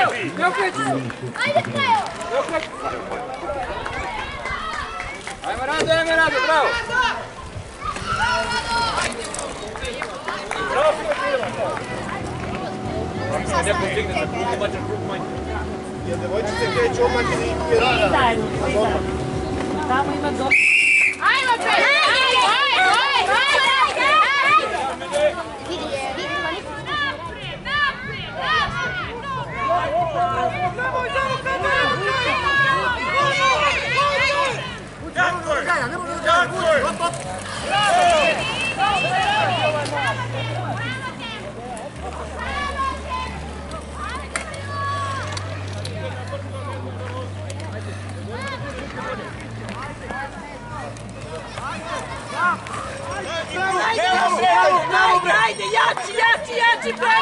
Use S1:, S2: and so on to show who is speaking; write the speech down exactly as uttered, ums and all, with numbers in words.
S1: Ne okreći se!
S2: Ajde, Kleo!
S1: Ne okreći se! Ajmo Rade, ajmo Rade, bravo! Bravo, Filip, bravo! Neko stigne se puno, bačan krug manje.
S3: Jel devojčice kreću omati ili je rada?
S4: Zajedno, svi zajedno. Tamo ima do...
S2: Ajmo, Pre! Ajde, ajde, ajde, ajde, ajde! Vidi, vidi, naprijed, naprijed, naprijed!
S3: Nemoj, nemoj, nemoj! Jakor! Jakor!
S4: Ajde, jači, jači, jači, Pre!